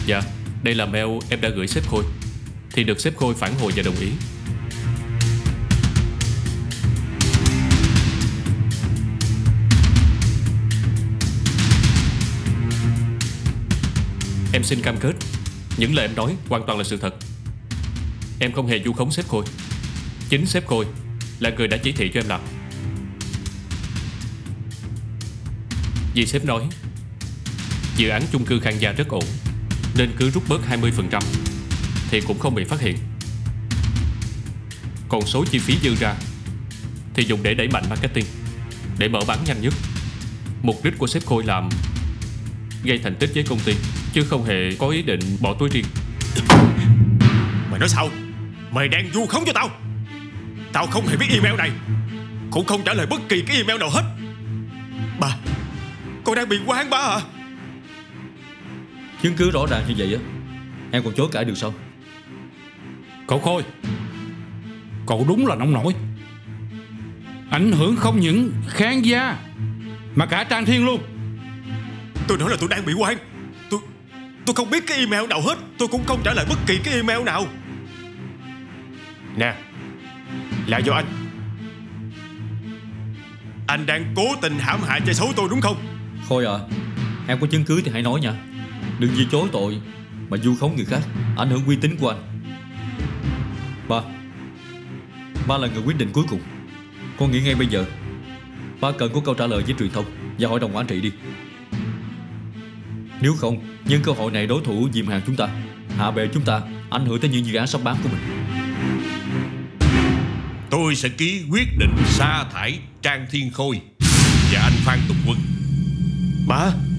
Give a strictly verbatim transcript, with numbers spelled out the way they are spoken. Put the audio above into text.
Dạ, đây là mail em đã gửi sếp Khôi, thì được sếp Khôi phản hồi và đồng ý. Em xin cam kết những lời em nói hoàn toàn là sự thật. Em không hề vu khống sếp Khôi. Chính sếp Khôi là người đã chỉ thị cho em làm. Vì sếp nói dự án chung cư Khang Gia rất ổn, nên cứ rút bớt hai mươi phần trăm thì cũng không bị phát hiện. Còn số chi phí dư ra thì dùng để đẩy mạnh marketing, để mở bán nhanh nhất. Mục đích của sếp Khôi làm gây thành tích với công ty, chứ không hề có ý định bỏ túi riêng. Mày nói sao? Mày đang vu khống cho tao. Tao không hề biết email này, cũng không trả lời bất kỳ cái email nào hết. Ba, con đang bị oan ba à? Chứng cứ rõ ràng như vậy á, em còn chối cãi được sao? Cậu Khôi, cậu đúng là nông nổi. Ảnh hưởng không những Khang Gia mà cả Trang Thiên luôn. Tôi nói là tôi đang bị oan. Tôi Tôi không biết cái email nào hết. Tôi cũng không trả lời bất kỳ cái email nào. Nè, là do anh. Anh đang cố tình hãm hại che xấu tôi đúng không? Khôi à, em có chứng cứ thì hãy nói nha. Đừng vì chối tội mà vu khống người khác, ảnh hưởng uy tín của anh. Ba Ba là người quyết định cuối cùng. Con nghĩ ngay bây giờ ba cần có câu trả lời với truyền thông và hội đồng quản trị đi. Nếu không, nhân cơ hội này đối thủ dìm hàng chúng ta, hạ bệ chúng ta, ảnh hưởng tới những dự án sắp bán của mình. Tôi sẽ ký quyết định sa thải Trang Thiên Khôi và anh Phan Tùng Quân. Ba